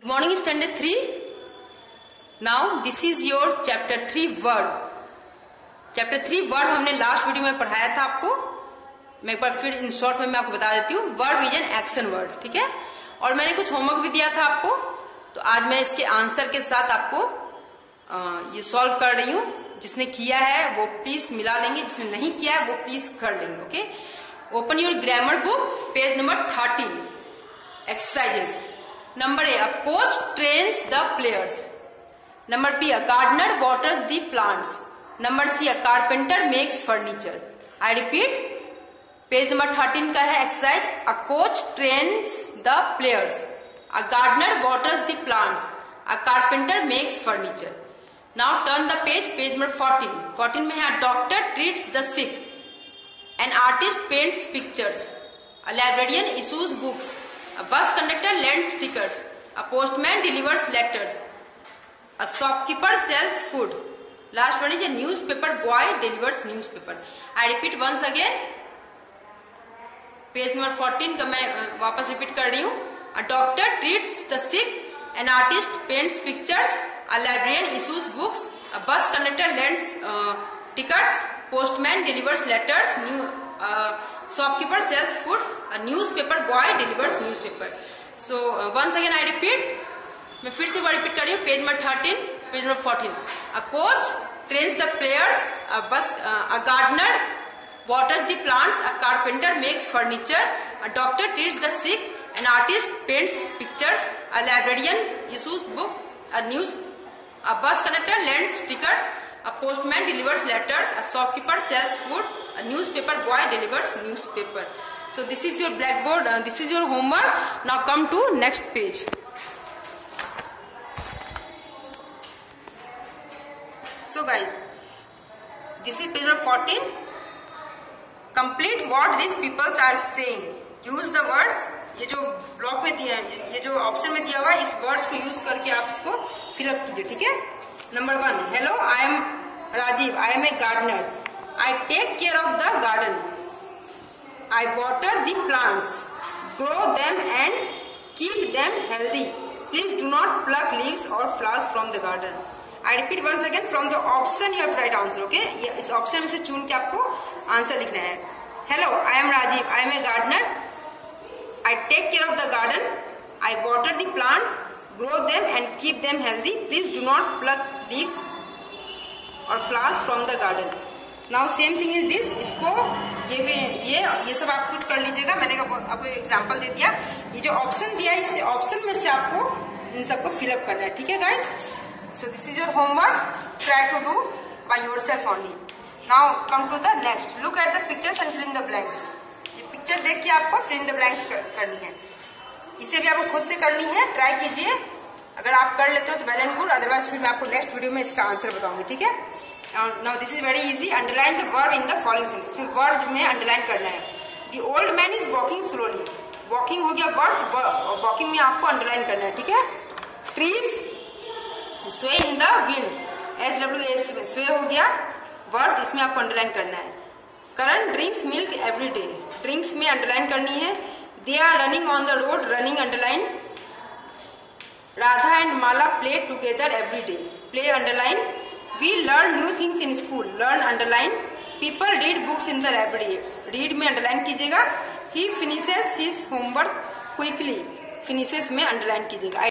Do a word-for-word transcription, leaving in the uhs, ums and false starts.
morning standard three. Now this is your chapter three word. chapter three word हमने last video में पढ़ाया था आपको. मैं एक बार फिर इन शॉर्ट में मैं आपको बता देती हूँ. वर्ड विजन एक्शन वर्ड, ठीक है. और मैंने कुछ होमवर्क भी दिया था आपको, तो आज मैं इसके आंसर के साथ आपको आ, ये सॉल्व कर रही हूँ. जिसने किया है वो प्लीज मिला लेंगे, जिसने नहीं किया है वो प्लीज कर लेंगे. Okay, open your grammar book, page number thirteen. Exercises. Number A, a coach trains the players. Number B, a gardener waters the plants. Number C, a carpenter makes furniture. I repeat, page number thirteen का है exercise. A coach trains the players, a gardener waters the plants, a carpenter makes furniture. Now turn the page, page number fourteen. Fourteen में है doctor treats the sick, an artist paints pictures, a librarian issues books, a bus conductor lends tickets, a postman delivers letters, a shopkeeper sells food. Last one is a newspaper boy delivers newspaper. I repeat once again. Page number fourteen का मैं वापस repeat कर रही हूँ. A doctor treats the sick, an artist paints pictures, a librarian issues books, a bus conductor lends uh, tickets, postman delivers letters, new uh, shopkeeper sells food, a newspaper boy delivers newspaper. So uh, once again I repeat. मैं फिर से वो repeat कर रही हूँ. Page number thirteen, page number fourteen. A coach trains the players, a bus, uh, a gardener waters the plants, a carpenter makes furniture, a doctor treats the sick, an artist paints pictures, a librarian issues books, a news, a bus conductor lends tickets, a postman delivers letters, a shopkeeper sells food, a newspaper boy delivers newspaper. So this is your blackboard, uh, this is your homework. Now come to next page. So guys, this is page number fourteen. Complete what these people are saying. Use the words. ये जो block में दिया है, ये जो option में दिया हुआ है, इस वर्ड्स को यूज करके आप इसको फिलअप कीजिए, ठीक है. Number one, hello I am Rajiv, I am a gardener, I take care of the garden, I water the plants, grow them and keep them healthy, please do not pluck leaves or flowers from the garden. I repeat once again, from the option you have to write answer. Okay, इस option में से चुन के आपको answer लिखना है. Hello, I am Rajiv, I am a gardener, I take care of the garden, I water the plants, grow them and keep them healthy, please do not pluck leaves or flowers from the garden. Now same thing is this. इसको ये भी ये ये सब आप खुद कर लीजिएगा. मैंने आपको एग्जांपल दे दिया. ये जो ऑप्शन दिया है, इस ऑप्शन में से आपको इन सबको फिलअप करना है, ठीक है guys. So this is your homework. Try to do by yourself only. Now come to the next. Look at the pictures and fill in the blanks. ये पिक्चर देख के आपको फिल इन द ब्लैंक्स करनी है. इसे भी आपको खुद से करनी है. ट्राई कीजिए. अगर आप कर लेते हो तो वेल एंड गुड, अदरवाइज फिर मैं आपको नेक्स्ट वीडियो में इसका आंसर बताऊंगी, ठीक है. Now this is very easy. Underline the verb in the following sentence. इसमें verb में underline करना है. The old man is walking slowly. Walking हो गया verb, और walking में आपको underline करना है, ठीक है. Trees sway in the wind. S W A sway हो गया verb, इसमें आपको underline करना है. Karan drinks milk every day. Drinks में underline करनी है. They are running on the road. Running underline. Radha and Mala play together every day. Play underline. We learn new things in school. Learn underline. People read books in the library. Read में underline कीजिएगा. He finishes his homework quickly. Finishes में underline कीजिएगा.